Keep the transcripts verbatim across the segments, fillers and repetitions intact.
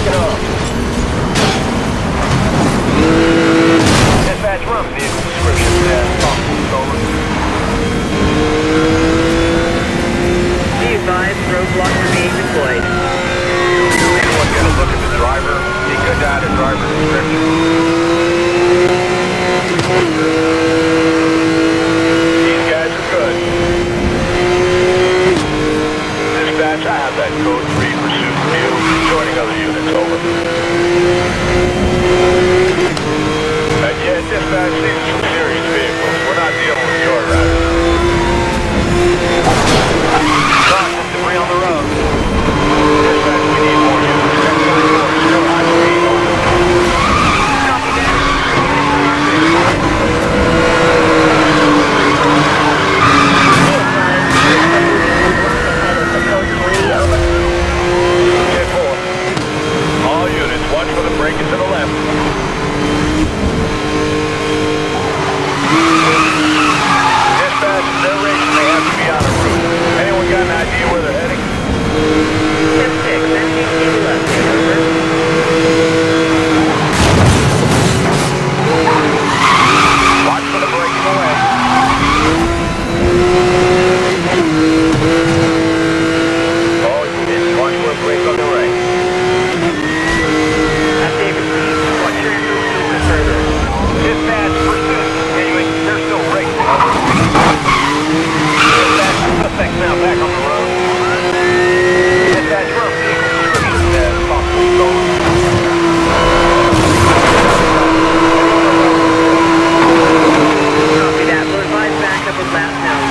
it up. Dispatch, run vehicle description as possible. Over. Be advised, roadblock remains deployed. Anyone get a look at the driver? He could add a driver description. These guys are good. Dispatch, I have that code three pursuit review. Joining other units, over. Uh, yeah, dispatch, these are some serious vehicles. We're not dealing with joyriders. Caution, debris on the road. Dispatch, we need more units. ten forty-four, still high speed, over. Copy that. ten four. All units, watch for the break to the left. Dispatch, they're racing. They have to be on a route. Anyone got an idea where they're heading? ten six, N G C left, over. Watch for the break to the left. All units, watch for a break on the right. That's David Reed. Watch your input a bit further. Dispatch, pursuit. Anyway, they're still racing. Over. Dispatch, suspects now back on the road. Dispatch, run vehicle description as possible. Over. Copy that. We'll advise backup as last known.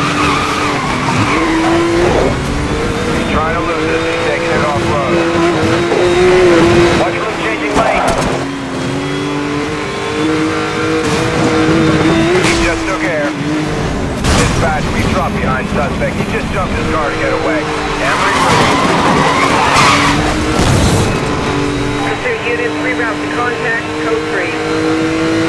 He's trying to lose it. He's taking it off-road. Watch for him changing lanes. He just took air. Dispatch, we dropped behind suspect. He just jumped his car to get away. Emery, Pursuit units, reroute to contact, code three.